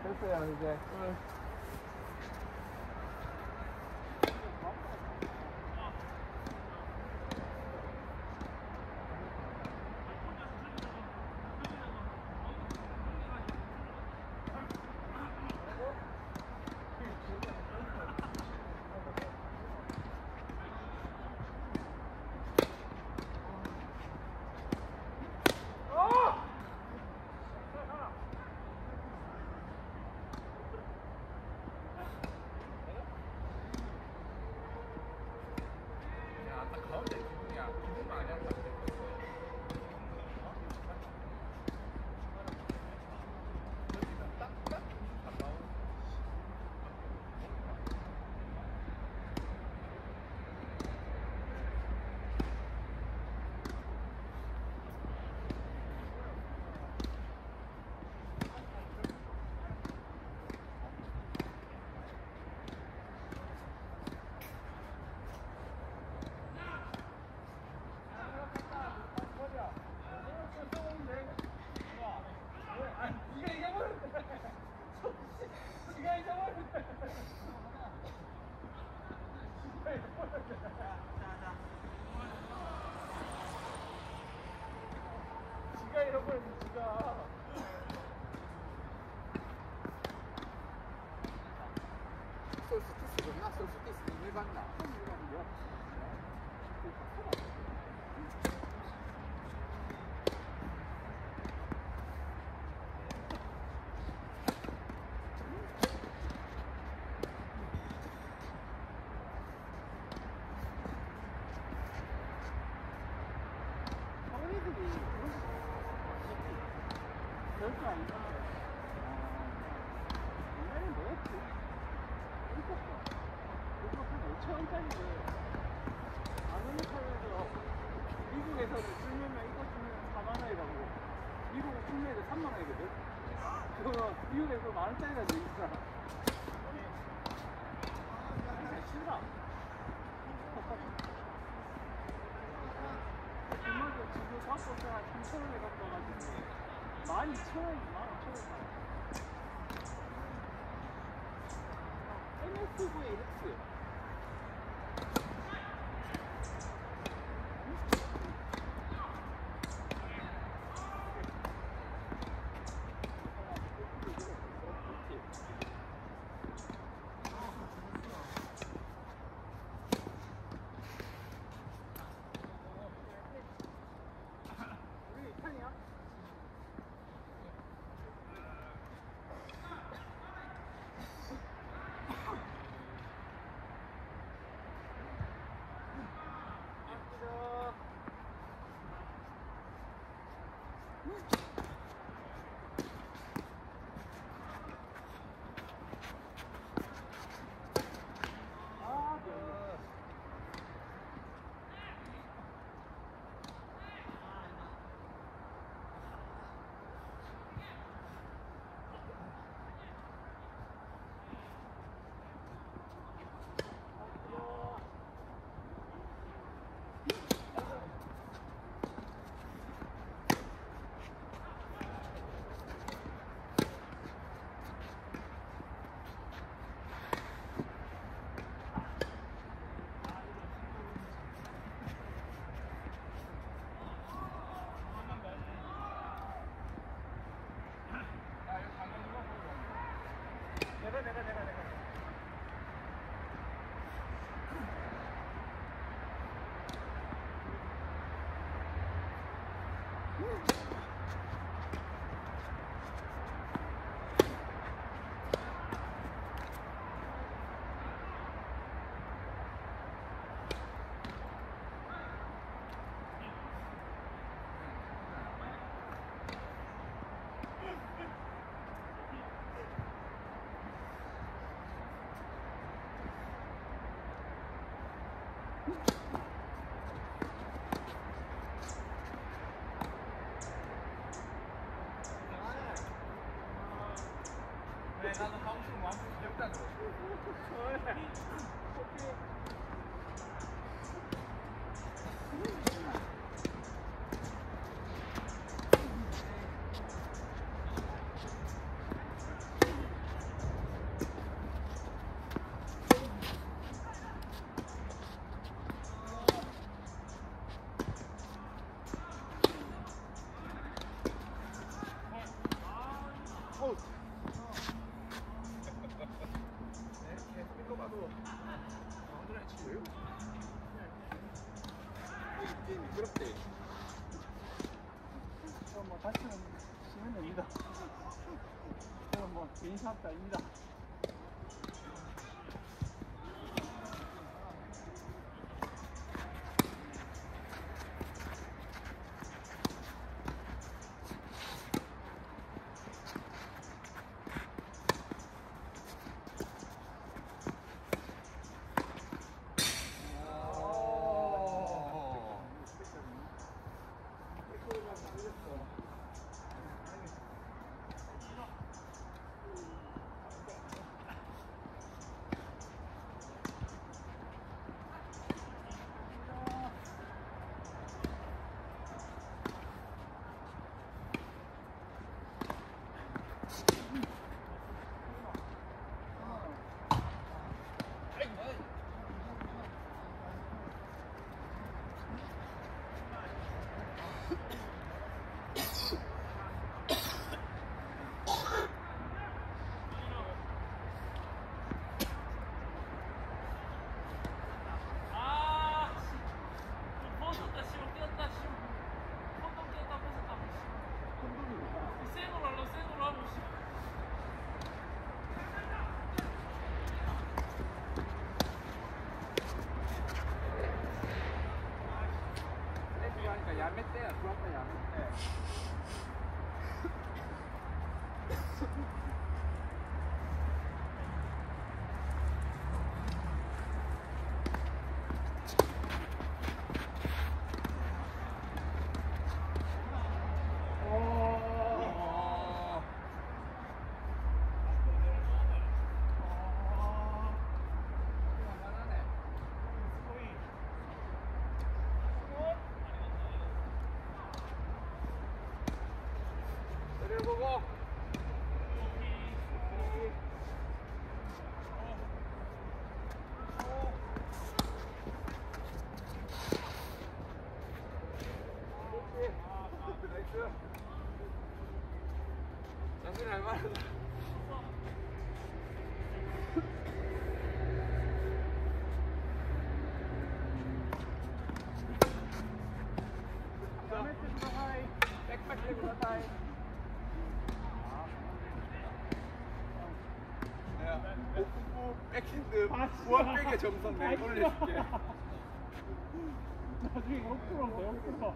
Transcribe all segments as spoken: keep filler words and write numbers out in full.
됐어요 이제. 응. 지가 잃어버렸어 지가. 솔스티스였나? 솔스티스 일반나. 별거 아닌데. 옛날에 뭐였지? 있었어. 그거 한 오천 원짜리를 만 원에 팔면서 미국에서는 쓰면은 이거 쓰면 사만 원이라고. 미국은 국내에서 삼만 원이거든. 그거 미국에서 만 원짜리가 돼 있어. 싫어. 그만큼 지금 갖고 있어 한 삼천 원에 갖고 와가지고. 만 이천 원이 만 오천 원. 엠에스브이 헬스. 우리 이탄이야? 내가 내가 내가 내가 왜 나도 하고 싶은 마음이 없다는 거지. 인사합다 아닙니다. 야매때야, 좋았다, 야매때. 보고 나이스. 장군이 할만하다. 백백 들어가이. 복부 백핸드 부합백의 점선 내가 올려줄게. 나중에 옆으로 돼, 옆으로.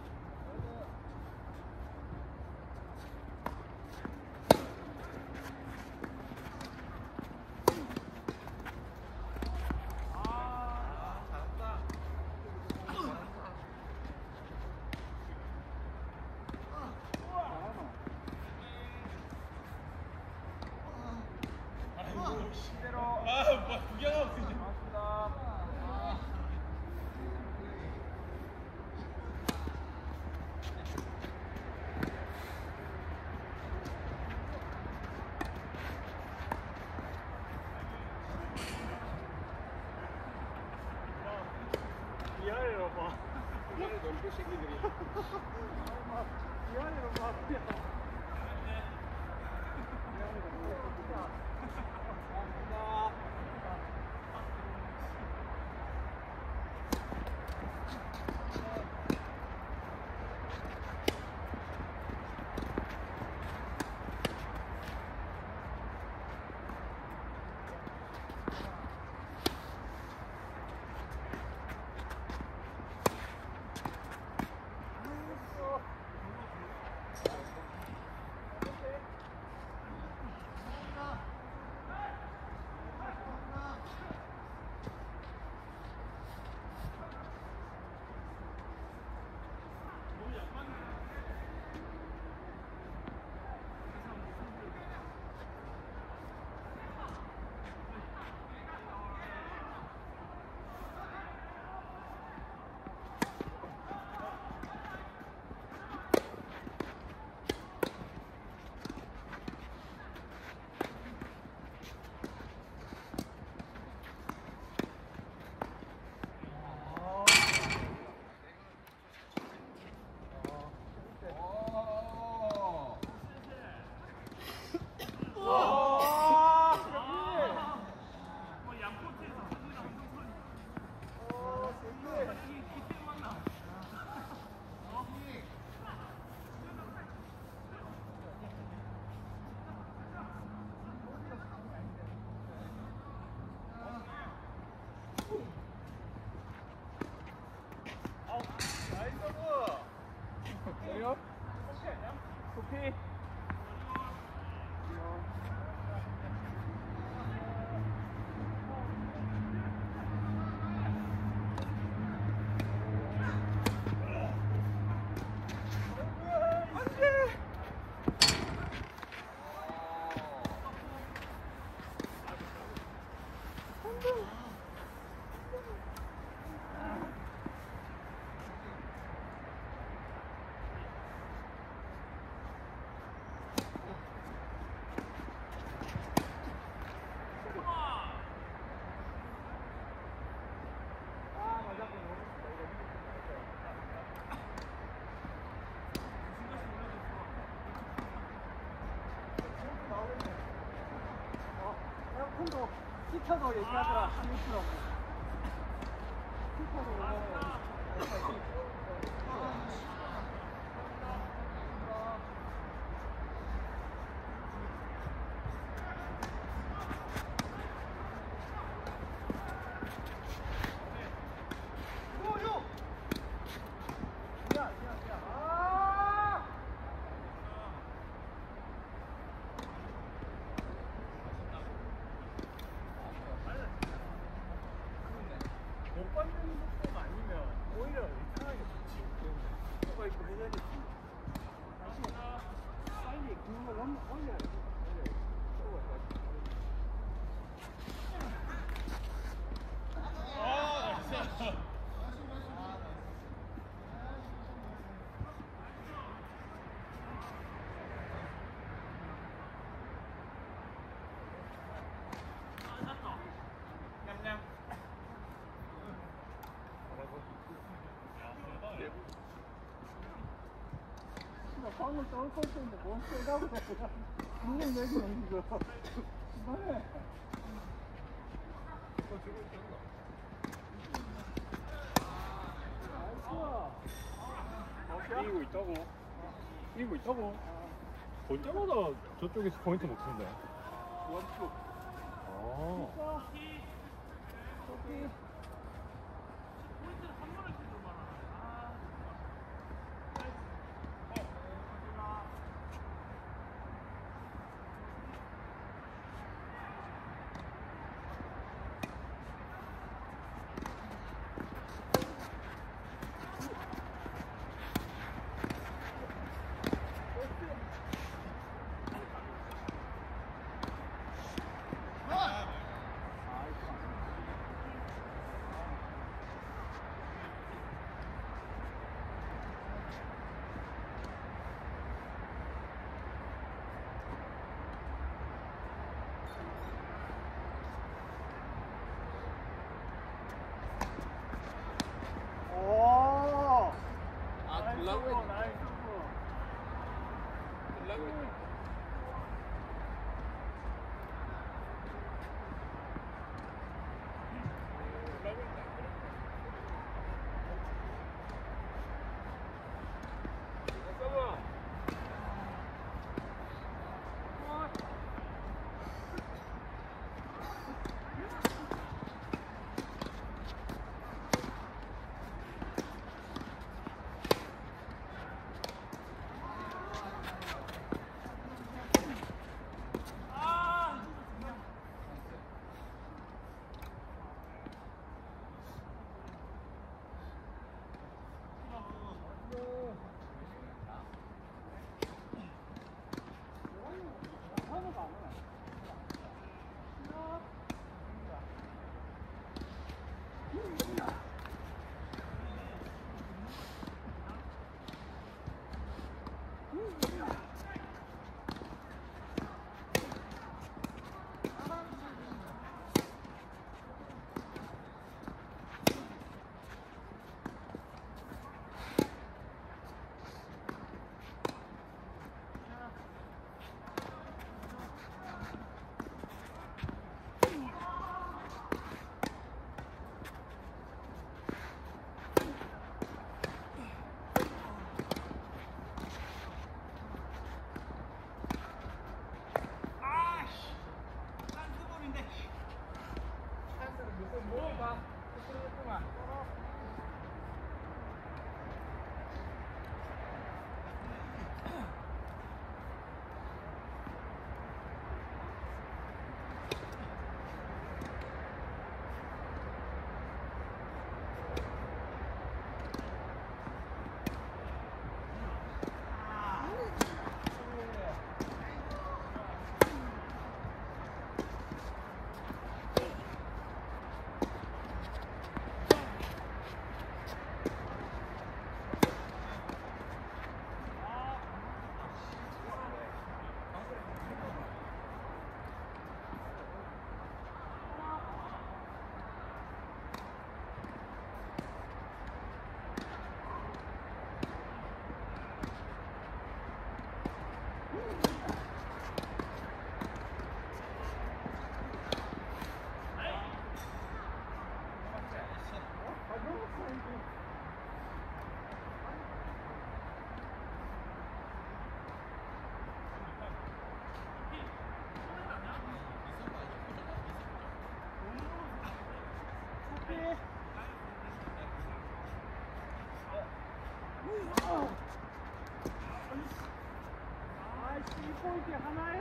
미안해요, 봐. 미안해, 넓고 새끼들이. 미안해요, 봐. 피터도 얘기하더라. 한국처럼. 피터도 이번에 못 받는 것도 아니면 오히려 이상하게 좋지. 뭐가 있고 해야 되지. 다시 빨리 그걸 넘 올려야 돼. 방금 떠올 걸 때인데 뭔 세다고 그냥 눈을 내기는 이거 그만해. 이기고 있다고. 이기고 있다고. 볼 때마다 저쪽에서 포인트 먹는데. 원투. 아. 저기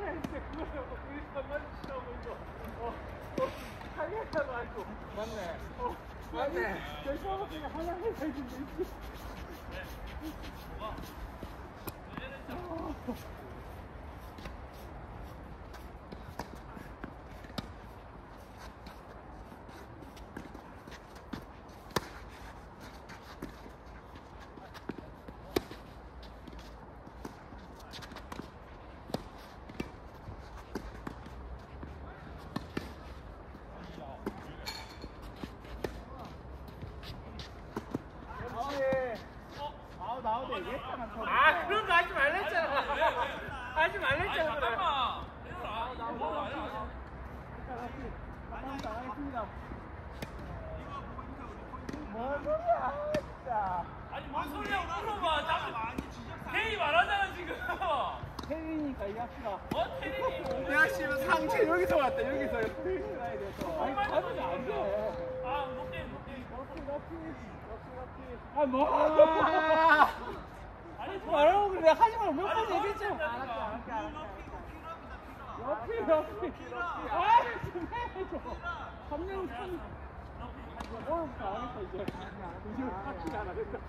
했는데 그거를 우리 한마디 치라고 이거 어, 어, 하겠다고 알고 맞네. 어, 맞네. 결정하고 그냥 하나 해서 했는데 아 나오네 얘기했잖아 아 그런 거 하지 말랬잖아. 하지 말랬잖아. 그래. 감사합니다. 하겠습니다. 뭔 소리야, 진짜. 아니 뭔 소리야 물어봐. 자꾸 테이 말하잖아 지금. 태민이니까 얘기합시다. 어 테이? 야, 씨, 상체 여기서 왔다, 여기서. 태민이 가야 돼, 또. 아니, 가면 안 돼. 아 높게 높게. 럭키, 럭키. 럭키, 럭키. 아, 뭐. 아니 말하고 그래. 하지 말고 몇 번 얘기했잖아. 알았지, 알았지, 알았지. 럭키, 럭키. 아, 좀 해줘. 삼 년, 삼 년. 오늘부터 안 했어, 이제. 이제 럭키 안 하겠다.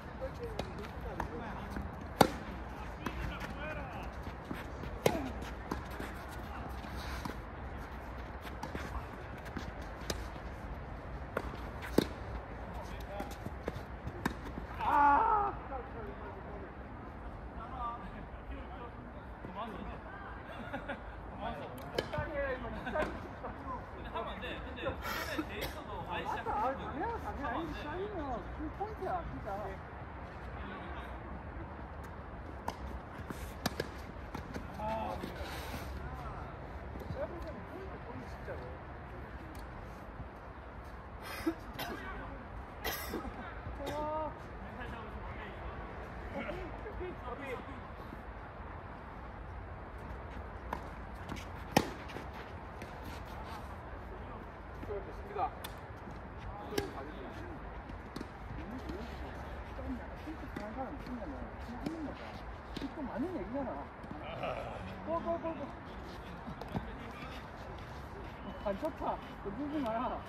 아! 적당히 해, 이거 적당히. 근데 하면 안 돼. 근데 처음에 돼 있어도 아예 맞아, 시작하면 아, 안 돼. 당연하, 당연하. 시작이면 풀 포인트야, 진짜. 아, 서비스는 포인트, 포인트, 진짜로. 좋아. 됐습니다. 잘하는 사람 있으면은 그냥 하는 거다. 이거 맞는 얘기잖아. 고고고고. 안 좋다. 너 누지 마라.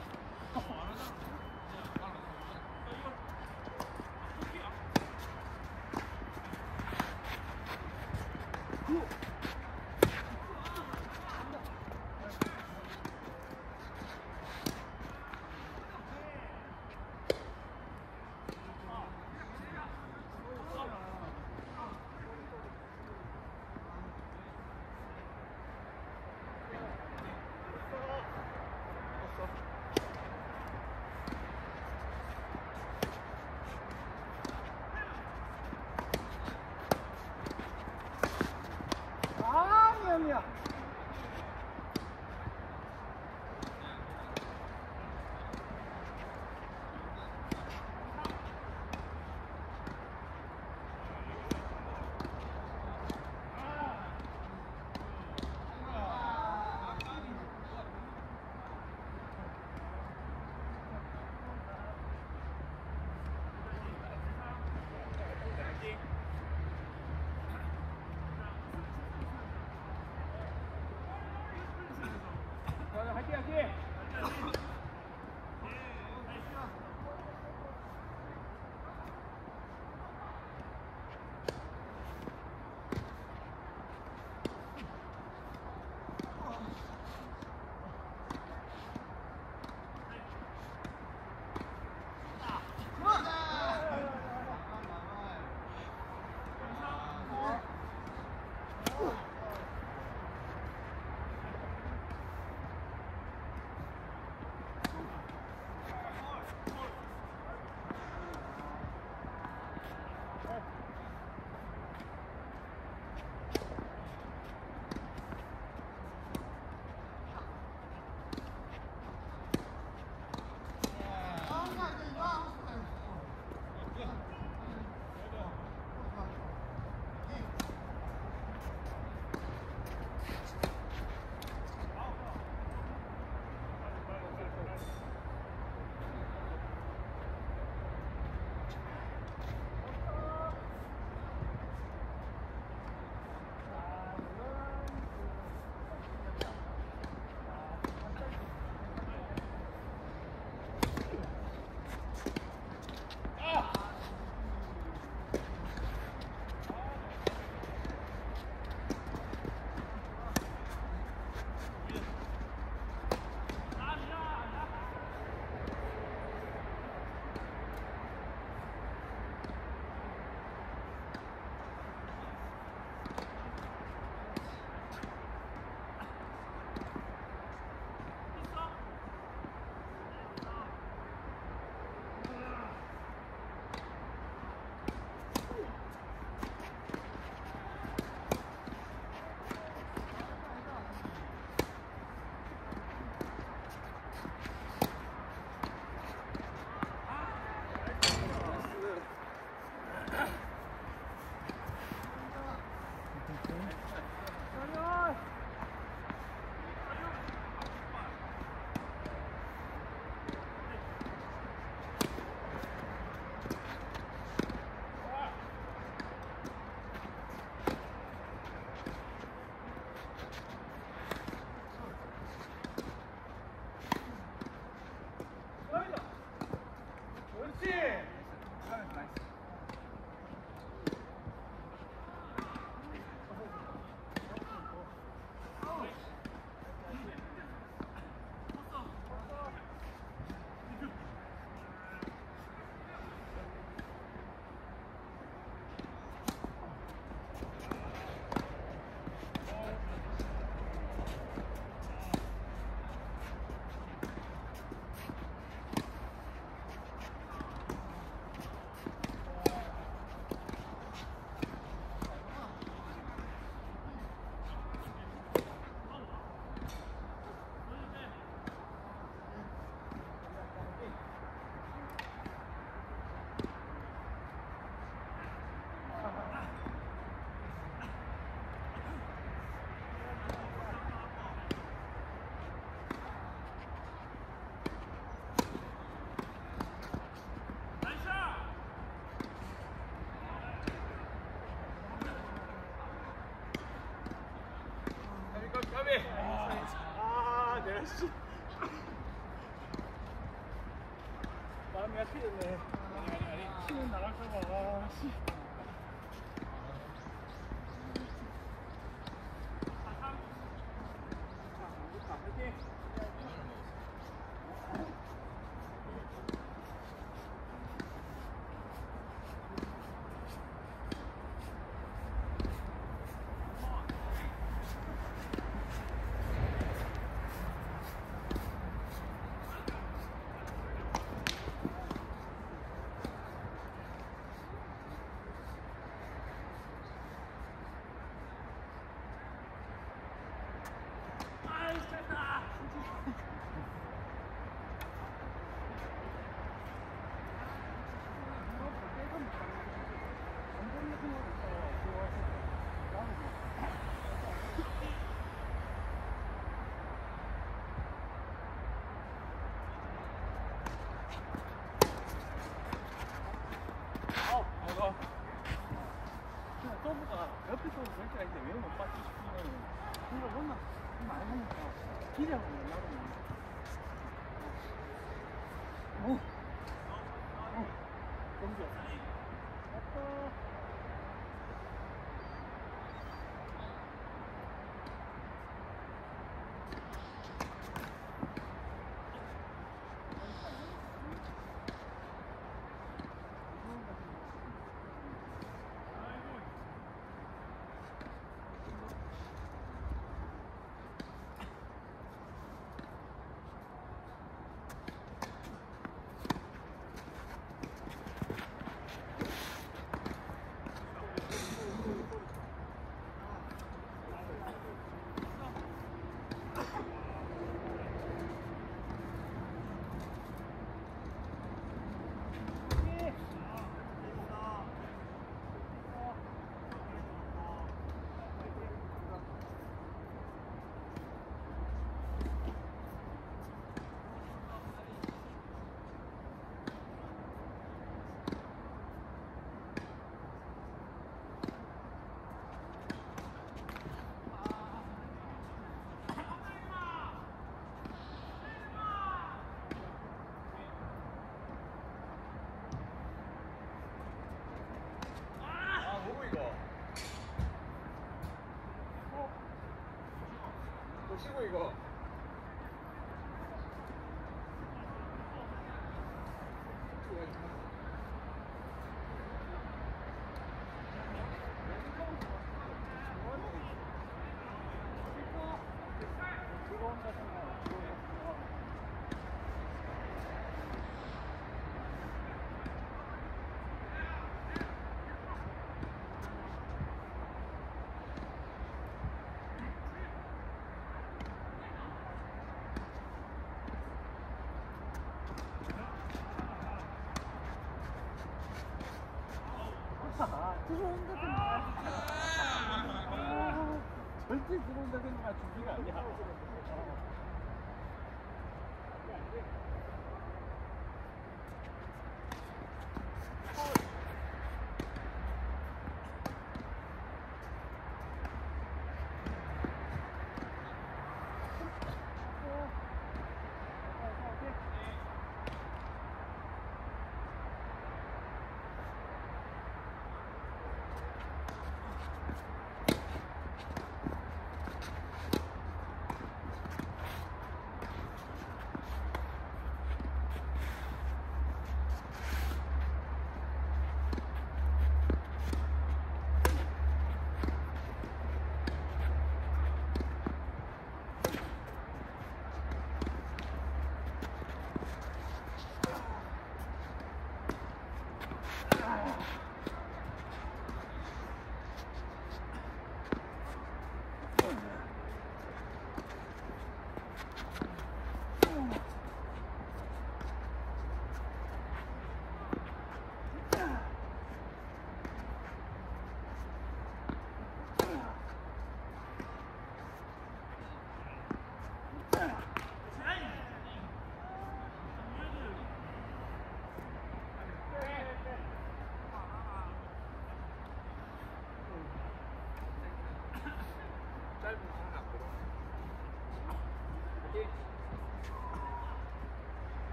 아, 미안이야. 야, 씨. 마음이 약해졌네. 아니 아니 아니. 치는 나갈까봐. 아, 씨. 자, 화이팅! 아이고. 그냥 서브가 옆에 서브 될 때가 있는데 왜 못 받지 싶으면 그거 뭔가 많이 하니까 기대하고 나가면 어? 어? 경주 아빠 아 뭐고 이거? 뭐 치고 이거? 들어온다 생각 아, 들어온다 생각 아, 절대 들어온다 생각 준비가 아니야.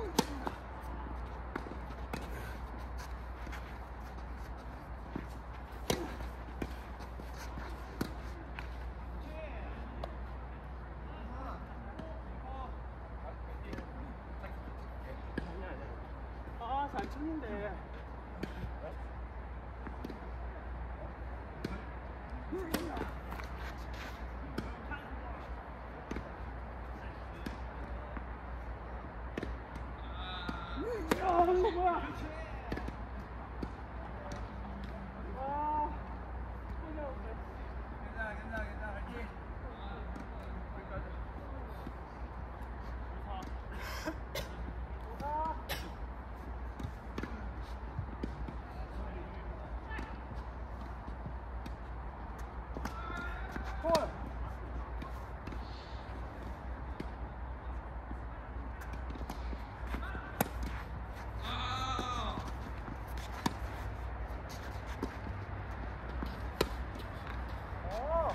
아, 잘 쳤는데. 야, 이거 뭐야? 아, 손이 없네. 괜찮아 괜찮아 괜찮아 화이팅. 아. 헐. 어.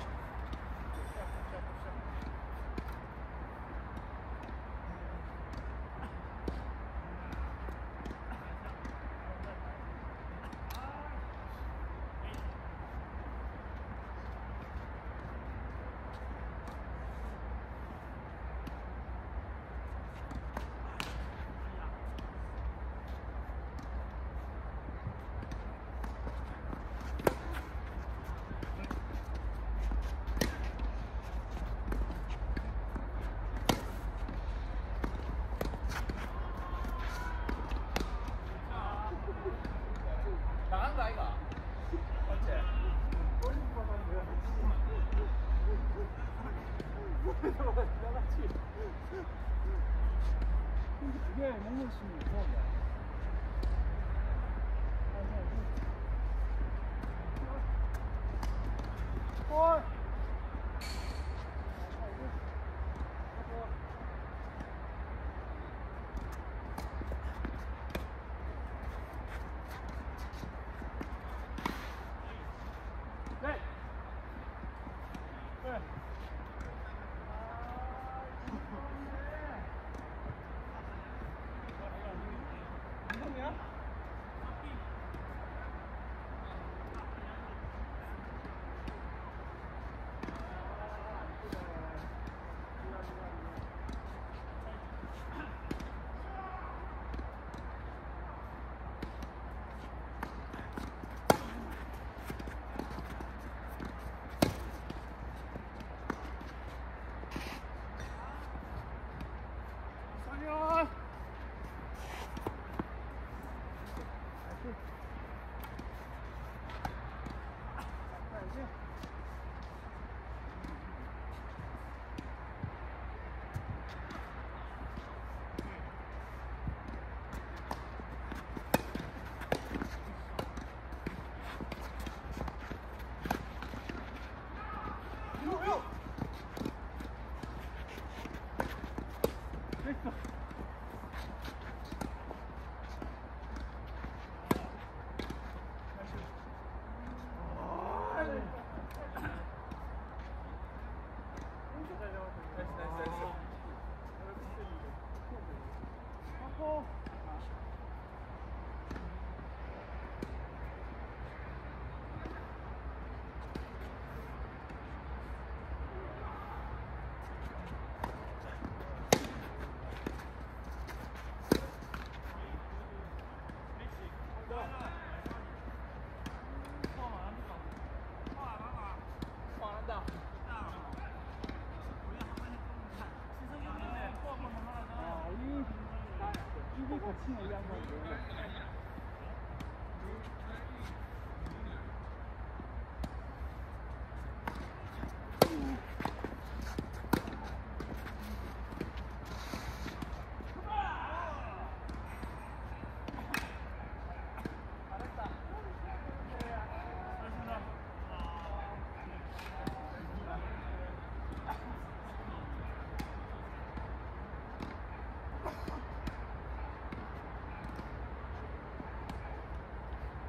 나간 거 아이가? 어째? 나갔지. 근데 그게 먹는 수는 이상하다. 헐. 네. 네. 운동이야? 성현! 가야지. 됐어. 됐어 됐어 됐어. 하고. 화난다. 아, 이, 나, 입이 거치는 이한 거고.